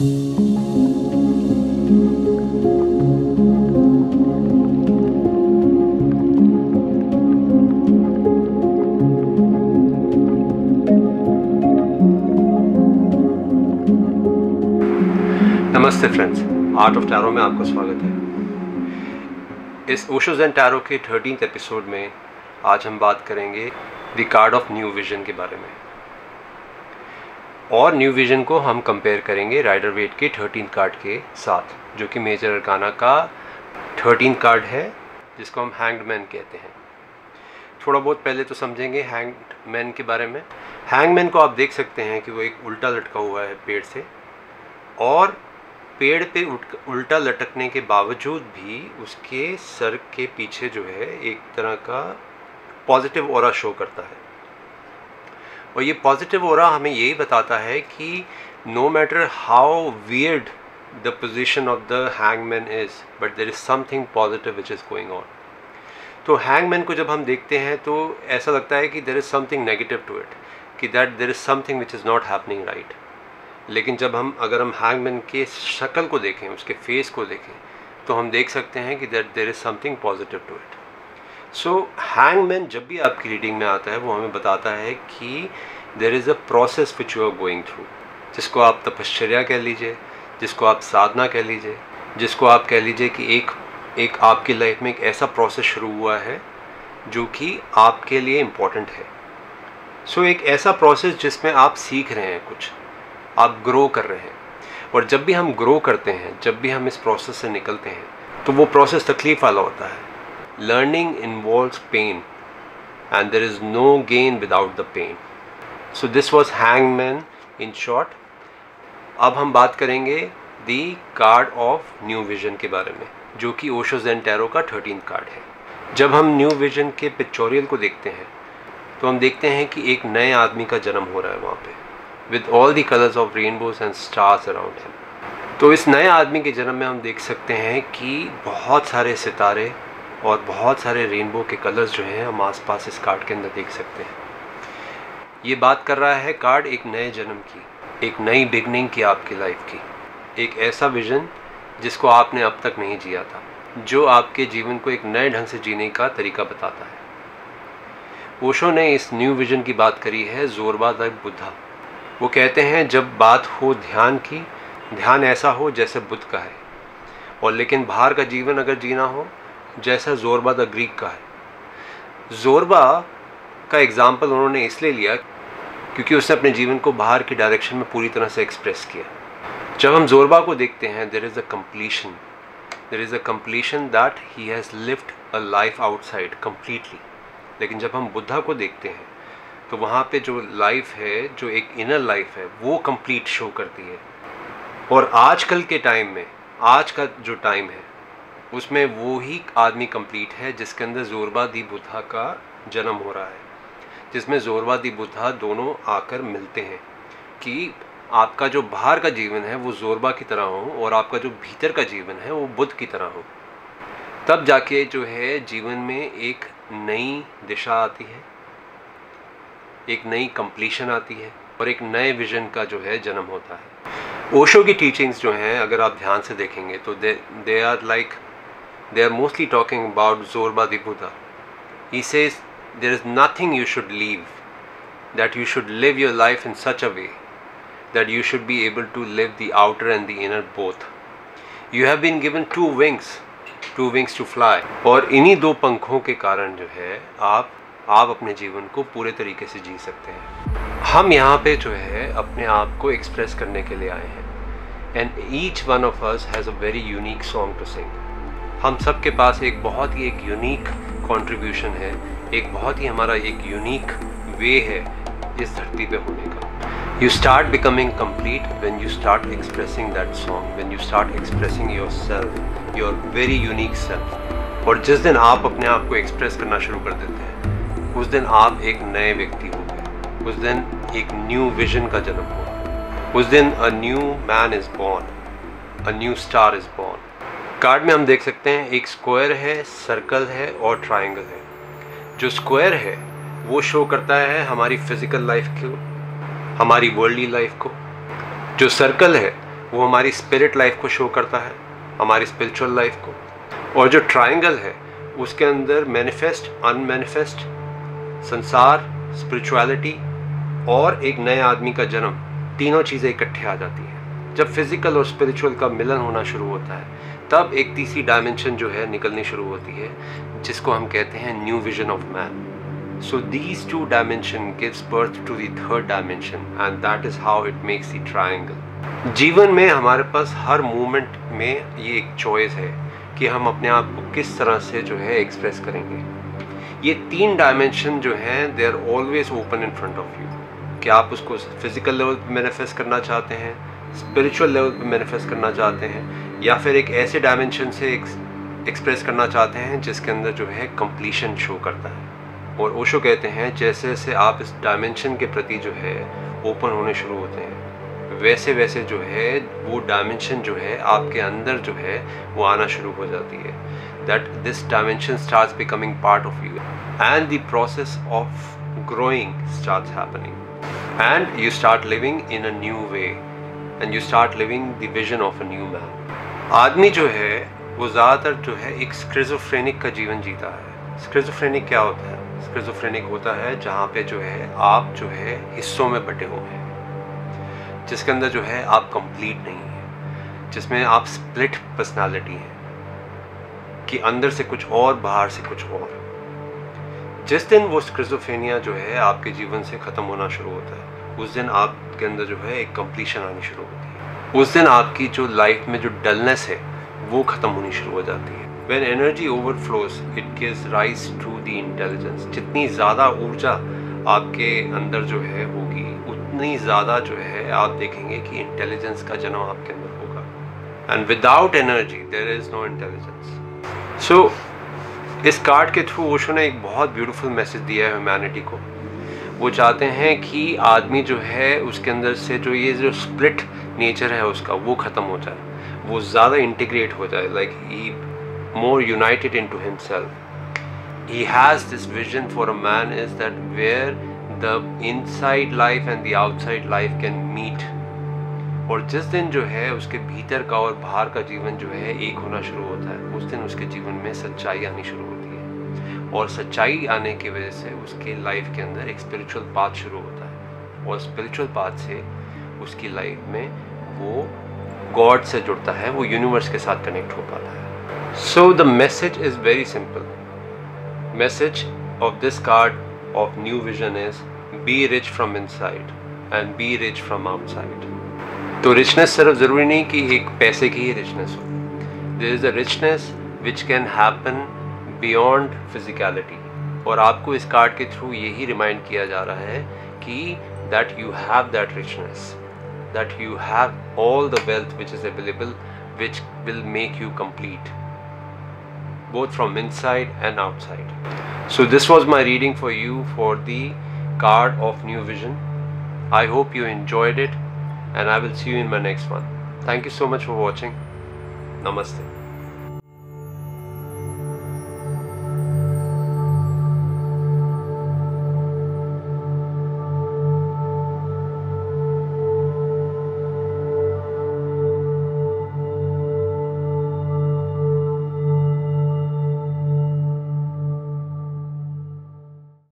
नमस्ते friends, art of tarot में आपका स्वागत है। इस ओशो ज़ेन टैरो के 13th एपिसोड में आज हम बात करेंगे the card of new vision के बारे में। और न्यू विजन को हम कंपेयर करेंगे राइडर वेट के 13th कार्ड के साथ, जो कि मेजर अरकाना का 13th कार्ड है, जिसको हम हैंग्ड मैन कहते हैं। थोड़ा बहुत पहले तो समझेंगे हैंग्ड मैन के बारे में। हैंग्ड मैन को आप देख सकते हैं कि वो एक उल्टा लटका हुआ है पेड़ से, और पेड़ पे उल्टा लटकने के बावजूद भी उसके सर के पीछे जो है एक तरह का पॉजिटिव ऑरा शो करता है। और ये पॉजिटिव ऑरा हमें यही बताता है कि no matter how weird the position of the hangman is, but there is something positive which is going on. तो हैंगमैन को जब हम देखते हैं तो ऐसा लगता है कि there is something negative to it, कि that there is something which is not happening right. लेकिन अगर हम हैंगमैन के शक्ल को देखें, उसके फेस को देखें, तो हम देख सकते हैं कि there is something positive to it. So hangman जब भी आपकी रीडिंग में आता है वो हमें बताता है कि there is a process which you are going through, जिसको आप तपश्चर्या कह लीजिए, जिसको आप साधना कह लीजिए, जिसको आप कह लीजिए कि एक आपकी लाइफ में एक ऐसा प्रोसेस शुरू हुआ है जो कि आपके लिए इम्पोर्टेंट है। सो एक ऐसा प्रोसेस जिसमें आप सीख रहे हैं कुछ, आप ग्रो कर रहे हैं। और जब भी हम ग्रो करते हैं, जब भी हम इस प्रोसेस से निकलते हैं, तो वो प्रोसेस तकलीफ़ वाला होता है। Learning involves pain and there is no gain without the pain. So this was hangman in short. अब हम बात करेंगे the card of new vision के बारे में, जो कि ओशो ज़ेन टैरो का 13th कार्ड है। जब हम न्यू विजन के पिक्चोरियल को देखते हैं तो हम देखते हैं कि एक नए आदमी का जन्म हो रहा है वहाँ पे, with all the colors of rainbows and stars around him। तो इस नए आदमी के जन्म में हम देख सकते हैं कि बहुत सारे सितारे और बहुत सारे रेनबो के कलर्स जो हैं हम आसपास इस कार्ड के अंदर देख सकते हैं। ये बात कर रहा है कार्ड एक नए जन्म की, एक नई बिगनिंग की, आपकी लाइफ की, एक ऐसा विजन जिसको आपने अब तक नहीं जिया था, जो आपके जीवन को एक नए ढंग से जीने का तरीका बताता है। ओशो ने इस न्यू विजन की बात करी है ज़ोरबा द बुद्धा। वो कहते हैं जब बात हो ध्यान की, ध्यान ऐसा हो जैसे बुद्ध का है, और लेकिन बाहर का जीवन अगर जीना हो जैसा ज़ोरबा द ग्रीक का है। ज़ोरबा का एग्जाम्पल उन्होंने इसलिए लिया क्योंकि उसने अपने जीवन को बाहर की डायरेक्शन में पूरी तरह से एक्सप्रेस किया। जब हम ज़ोरबा को देखते हैं, there is a completion that he has lived a life outside completely. लेकिन जब हम बुद्धा को देखते हैं तो वहाँ पे जो लाइफ है, जो एक इनर लाइफ है, वो कंप्लीट शो करती है। और आजकल के टाइम में, आज का जो टाइम है, उसमें वो ही आदमी कंप्लीट है जिसके अंदर ज़ोरबा दी बुद्धा का जन्म हो रहा है, जिसमें ज़ोरबा दी बुद्धा दोनों आकर मिलते हैं कि आपका जो बाहर का जीवन है वो ज़ोरबा की तरह हो और आपका जो भीतर का जीवन है वो बुद्ध की तरह हो। तब जाके जो है जीवन में एक नई दिशा आती है, एक नई कंप्लीशन आती है, और एक नए विजन का जो है जन्म होता है। ओशो की टीचिंग्स जो हैं अगर आप ध्यान से देखेंगे तो they are mostly talking about Zorba the Buddha. He says there is nothing you should leave, that you should live your life in such a way that you should be able to live the outer and the inner both. You have been given two wings to fly. और इन्हीं दो पंखों के कारण जो है आप अपने जीवन को पूरे तरीके से जी सकते हैं। हम यहाँ पे जो है अपने आप को एक्सप्रेस करने के लिए आए हैं, and each one of us has a very unique song to sing. हम सब के पास एक बहुत ही एक यूनिक कंट्रीब्यूशन है, एक बहुत ही हमारा एक यूनिक वे है इस धरती पे होने का। You start becoming complete when you start expressing that song, when you start expressing yourself, your very unique self. और जिस दिन आप अपने आप को एक्सप्रेस करना शुरू कर देते हैं, उस दिन आप एक नए व्यक्ति हो गए, उस दिन एक न्यू विजन का जन्म हुआ, उस दिन a new man is born, a new star is born. Card में हम देख सकते हैं एक स्क्वायर है, सर्कल है और ट्रायंगल है। जो स्क्वायर है वो शो करता है हमारी फिजिकल लाइफ को, हमारी वर्ल्डली लाइफ को। जो सर्कल है वो हमारी स्पिरिट लाइफ को शो करता है, हमारी स्पिरिचुअल लाइफ को। और जो ट्रायंगल है उसके अंदर मैनिफेस्ट, अनमैनिफेस्ट, संसार, स्पिरिचुअलिटी और एक नए आदमी का जन्म, तीनों चीज़ें इकट्ठे आ जाती हैं। जब फिजिकल और स्पिरिचुअल का मिलन होना शुरू होता है तब एक तीसरी डायमेंशन जो है निकलनी शुरू होती है, जिसको हम कहते हैं new vision of man. So these two dimension gives birth to the third dimension and that is how it makes the triangle. जीवन में हमारे पास हर मोमेंट में ये एक चॉइस है कि हम अपने आप को किस तरह से जो है एक्सप्रेस करेंगे। ये तीन डायमेंशन जो हैं they are always open in front of you, कि आप उसको फिजिकल लेवल पे मैनिफेस्ट करना चाहते हैं, स्पिरिचुअल लेवल पे मैनिफेस्ट करना चाहते हैं, या फिर एक ऐसे डायमेंशन से एक्सप्रेस करना चाहते हैं जिसके अंदर जो है कंप्लीशन शो करता है। और ओशो कहते हैं जैसे जैसे आप इस डायमेंशन के प्रति जो है ओपन होने शुरू होते हैं, वैसे वैसे जो है वो डायमेंशन जो है आपके अंदर जो है वो आना शुरू हो जाती है। That this dimension starts becoming part of you and the process of growing starts happening and you start living in a new way and you start living the vision of a new man. आदमी जो है वो ज़्यादातर जो है एक schizophrenic का जीवन जीता है। स्किज़ोफ्रेनिक क्या होता है? स्किज़ोफ्रेनिक होता है जहाँ पे जो है आप जो है हिस्सों में बटे हुए हैं, जिसके अंदर जो है आप कंप्लीट नहीं है, जिसमें आप स्प्लिट पर्सनालिटी हैं कि अंदर से कुछ और बाहर से कुछ और। जिस दिन वो स्किज़ोफ्रेनिया जो है आपके जीवन से ख़त्म होना शुरू होता है उस दिन आपके अंदर जो है एक कंप्लीशन आनी शुरू होती है। उस दिन आपकी जो लाइफ में जो डलनेस है वो ख़त्म होनी शुरू हो जाती है। When energy overflows, it gives rise to the intelligence. जितनी ज़्यादा ऊर्जा आपके अंदर जो है होगी उतनी ज़्यादा जो है आप देखेंगे कि इंटेलिजेंस का जन्म आपके अंदर होगा। And without energy, there is no intelligence. So इस कार्ड के थ्रू ओशो ने एक बहुत ब्यूटीफुल मैसेज दिया है ह्यूमैनिटी को। वो चाहते हैं कि आदमी जो है उसके अंदर से जो ये जो स्प्लिट नेचर है उसका वो ख़त्म हो जाए, वो ज़्यादा इंटीग्रेट हो जाए, like he more united into himself. He has this vision for a man is that where the inside life and the outside life can meet. और जिस दिन जो है उसके भीतर का और बाहर का जीवन जो है एक होना शुरू होता है उस दिन उसके जीवन में सच्चाई आनी शुरू होती है, और सच्चाई आने की वजह से उसके लाइफ के अंदर एक स्पिरिचुअल पाथ शुरू होता है, और स्पिरिचुअल पाथ से उसकी लाइफ में वो गॉड से जुड़ता है, वो यूनिवर्स के साथ कनेक्ट हो पाता है। So the message is very simple. Message of this card of new vision is be rich from inside and be rich from outside. तो richness सिर्फ ज़रूरी नहीं कि एक पैसे की ही richness हो. There is a richness which can happen beyond physicality. और आपको इस कार्ड के थ्रू यही रिमाइंड किया जा रहा है कि that you have that richness, that you have all the wealth which is available, which will make you complete. Both from inside and outside. So this was my reading for you for the card of New Vision. I hope you enjoyed it and I will see you in my next one. Thank you so much for watching. Namaste.